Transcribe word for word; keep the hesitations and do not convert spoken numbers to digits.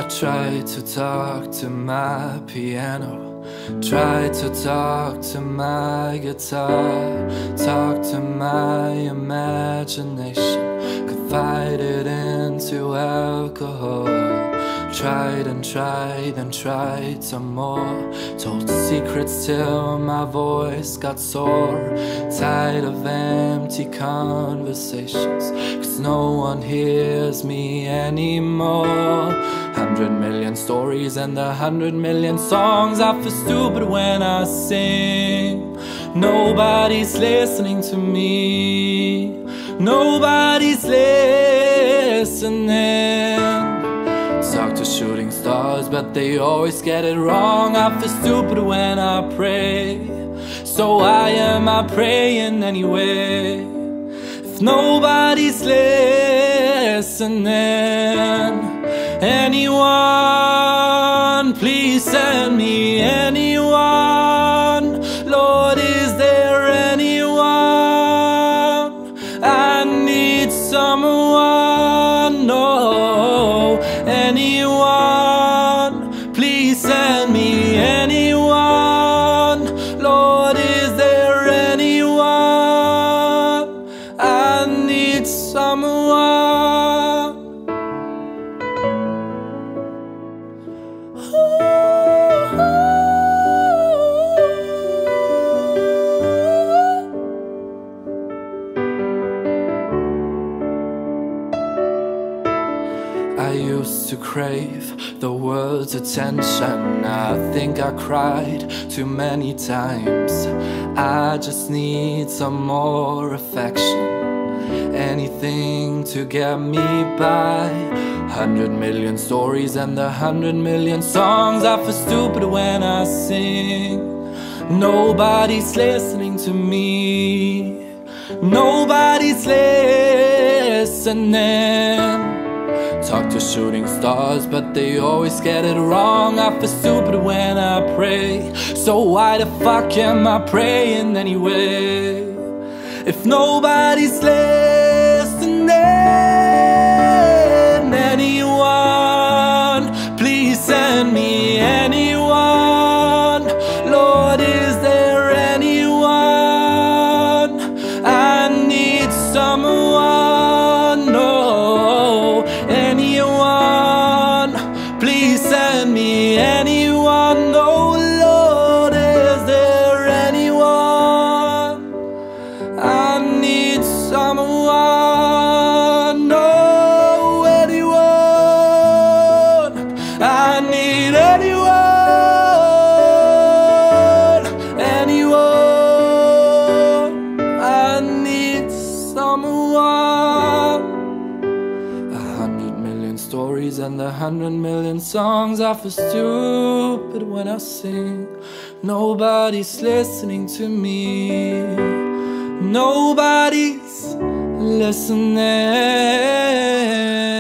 try to talk to my piano, try to talk to my guitar, talk to my imagination, confided into alcohol. Tried and tried and tried some more, told secrets till my voice got sore. Tired of empty conversations, cause no one hears me anymore. Hundred million stories and a hundred million songs. I feel stupid when I sing. Nobody's listening to me, nobody's listening. Talk to shooting stars, but they always get it wrong. I feel stupid when I pray, so why am I praying anyway? If nobody's listening, anyone, please send me anyone. Lord, is there anyone? I need someone, no. Anyone, please send me anyone. Lord, is there anyone? I need someone. I used to crave the world's attention. I think I cried too many times. I just need some more affection, anything to get me by. Hundred million stories and a hundred million songs. I feel stupid when I sing. Nobody's listening to me, nobody's listening. Talk to shooting stars, but they always get it wrong. I feel stupid when I pray, so why the fuck am I praying anyway? If nobody's listening, anyone, please send me anyone. Lord, is there anyone? I need someone, no. Anyone, please send me anyone. Oh Lord, is there anyone? I need someone. No, anyone. I need anyone. Anyone. I need someone. Stories and a hundred million songs. I feel stupid when I sing. Nobody's listening to me, nobody's listening.